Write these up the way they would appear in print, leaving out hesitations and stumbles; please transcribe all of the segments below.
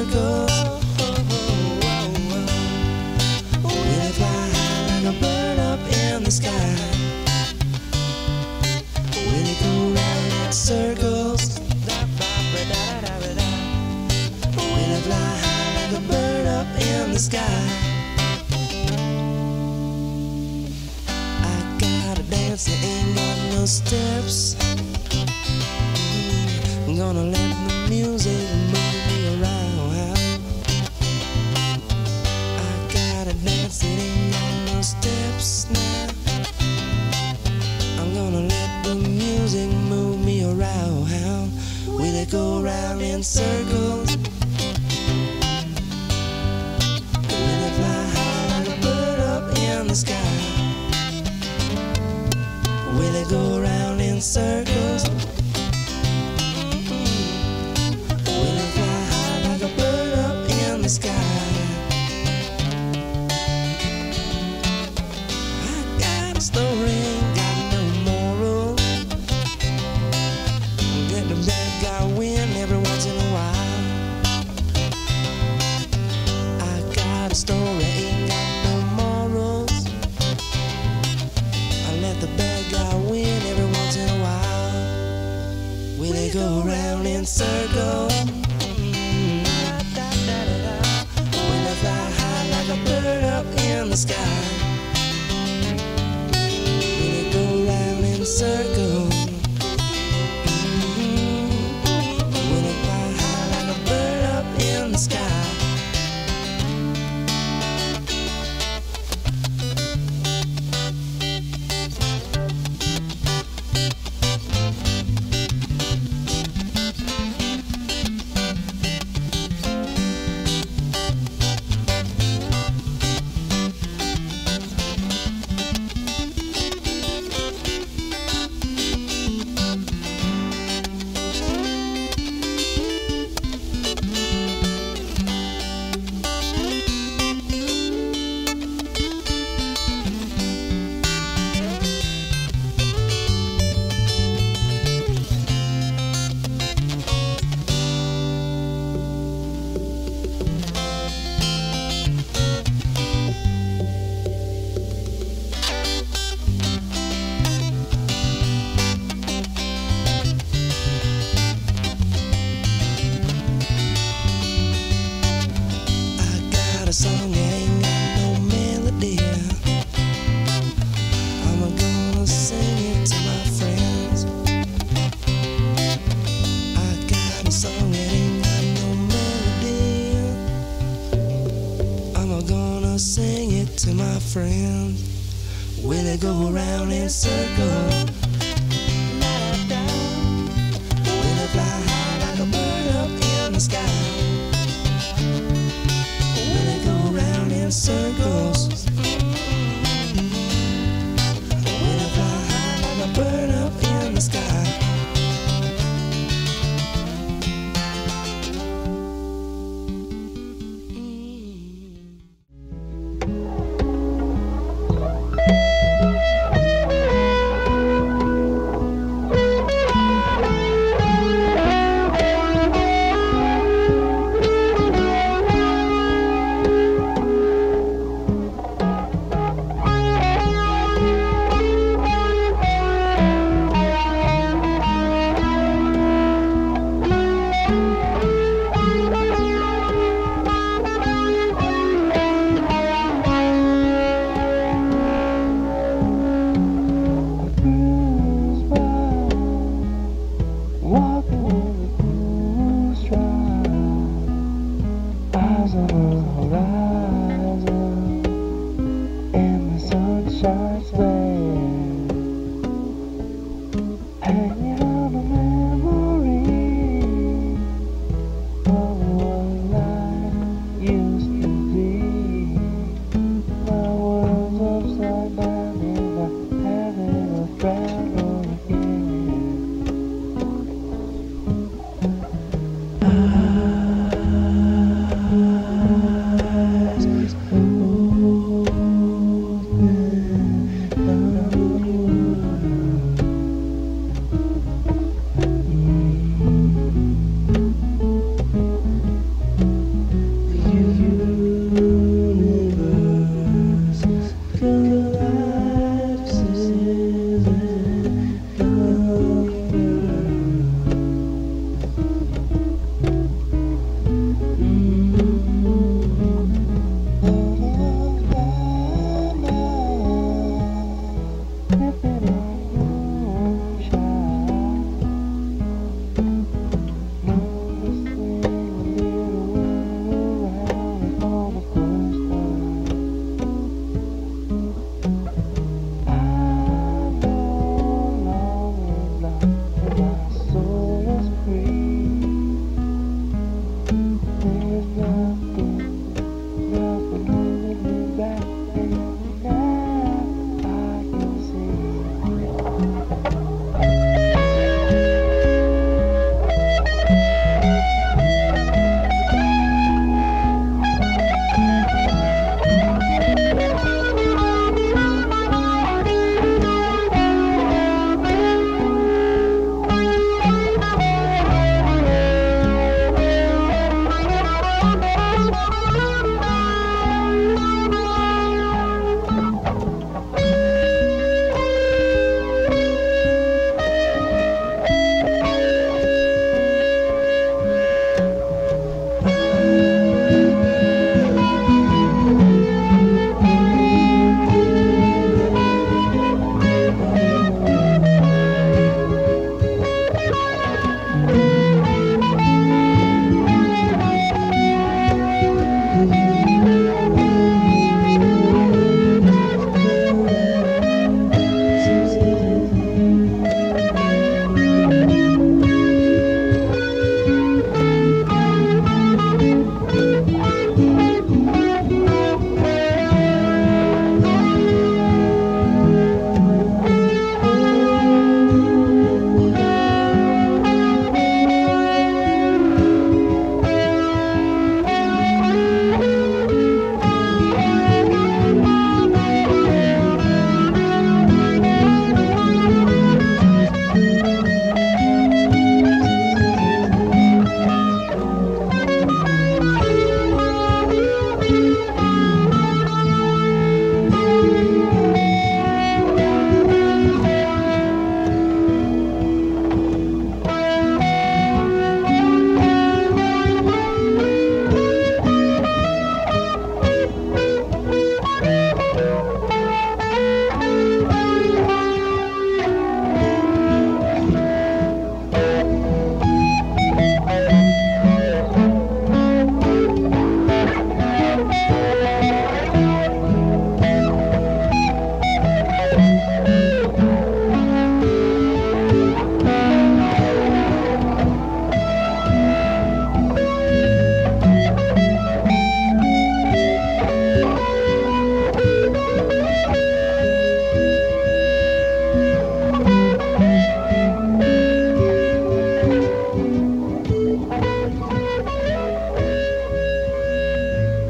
circles. Will it fly high like a bird up in the sky? Will it go round in circles? Will it fly high like a bird up in the sky? I got a dance that ain't got no steps. I'm gonna let the music move me around. I got a dance that ain't got no steps now. I'm gonna let the music move me around. Will it go round in circles? Will it fly high like a bird up in the sky? Will it go round in circles? Will it fly high like a bird up in the sky? I got a story, ain't got no moral. Let the bad guy win every once in a while. I got a story, ain't got no morals. I let the bad guy win every once in a while. Will it go round in circles? Will it fly high like a bird up in the sky? Will it go round in circles? Will it fly high like a bird up in the sky? A song ain't got no melody. I'm gonna sing it to my friends. I got a song that ain't got no melody. I'm gonna sing it to my friends. Will it go around in circles? Will it fly high like a bird up in the sky? Circles. Will it fly high like a bird up in the sky?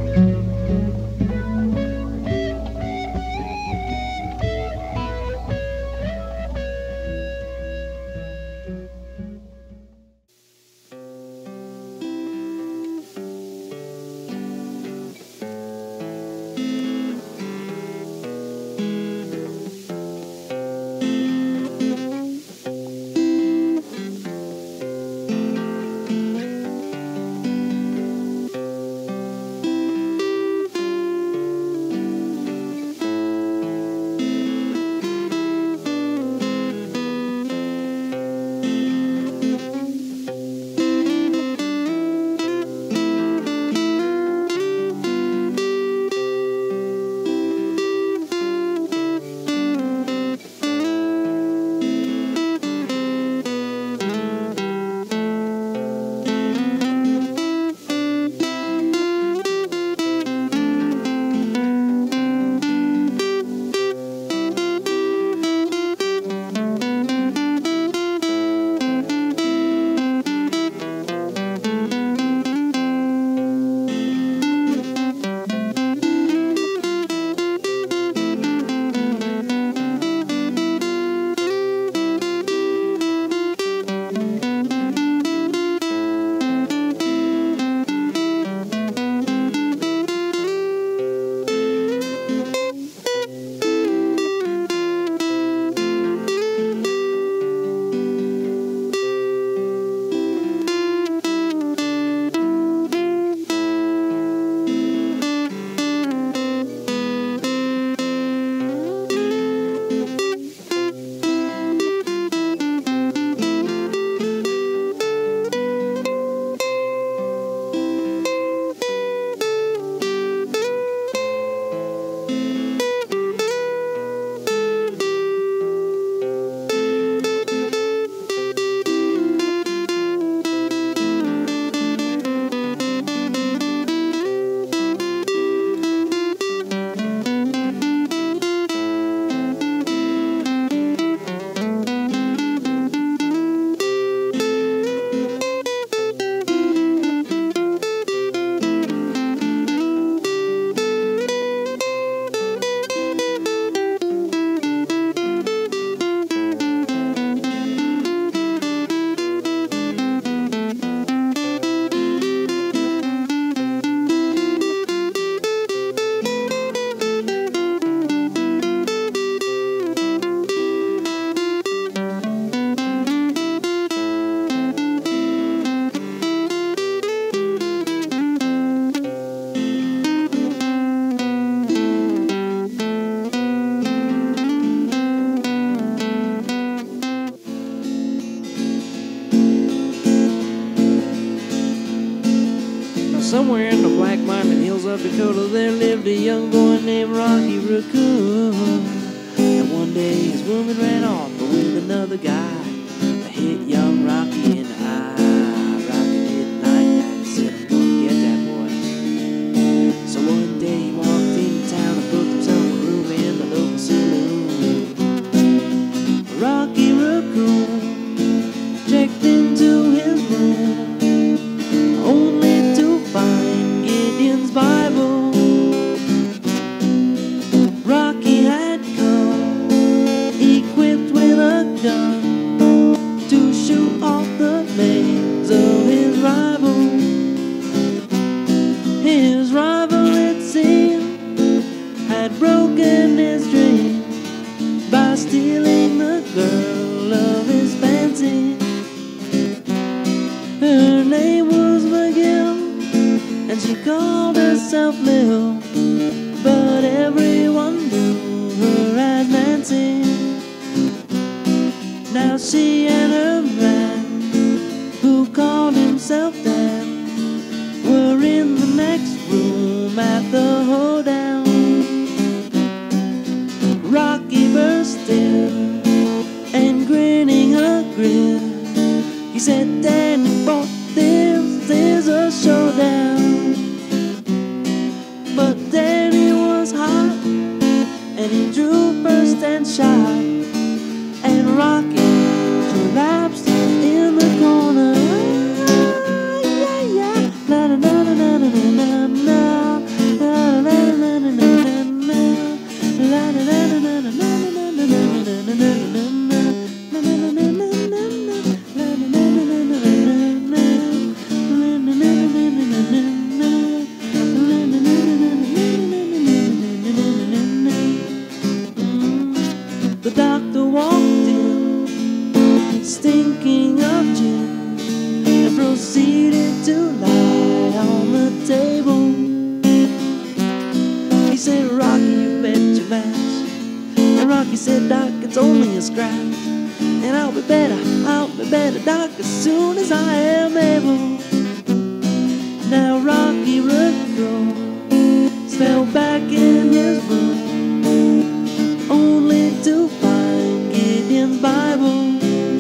Somewhere in the Black Mountain Hills of Dakota, there lived a young boy named Rocky Raccoon. And one day his woman ran off with another guy. That hit young Rocky in the eye. Rocky didn't like that. He said, I'm gonna get that boy. So one day he walked into town and booked himself a room in the local saloon. Rocky Raccoon checked into his room, only to find Gideon's Bible. Rocky had come equipped with a gun to shoot off the legs of his rival. His rival, it seemed, had broken his dream by stealing the girl of his fancy. Her name was McGill, and she called herself Lil, but everyone knew her as Nancy. Now she and her man, who called himself Dan, were in the next room at the hoedown. Rocky burst in, and grinning a grin, he said, Danny boy, this is a showdown. But Danny was hot, and he drew first and shot, and Rocky collapsed in the corner. Yeah, yeah, na na na na na na na na. world fell back in his room, only to find Gideon's Bible.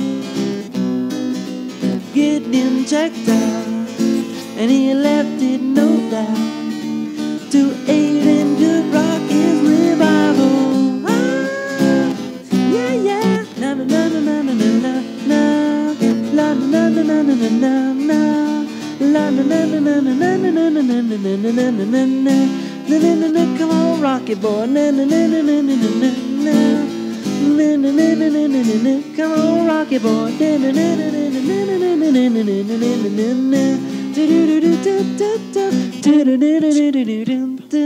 Gideon checked out, and he left it no doubt to aid in good rock his revival. Ah, yeah, yeah. Na na na na na na na na. La na na na na na na na. La na na na na na na na na na na na na na na na. Na na na na, come on, Rocky boy. Na na na na na na na na na. Na na na na na na na na. Come on, Rocky boy. Na na na na na na na na na na na na na na. Do do do do do do do do do do do do do do.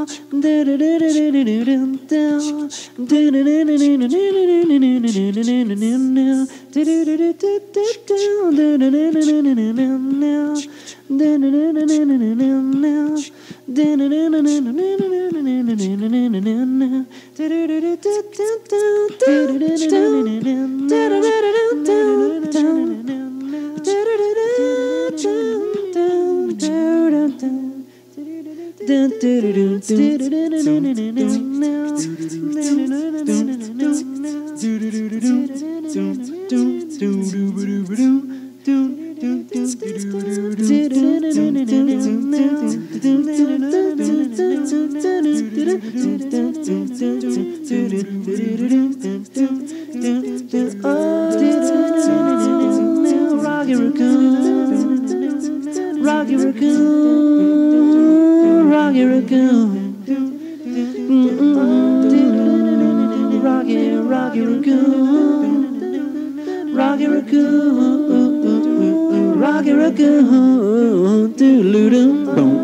Rocky Raccoon, Rocky Raccoon, Rocky Raccoon, Rocky Raccoon, Rocky Raccoon, Rocky Raccoon, doo-doo-doo, boom.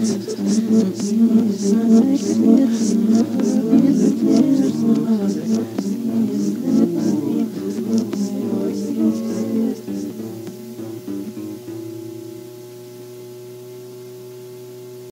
Take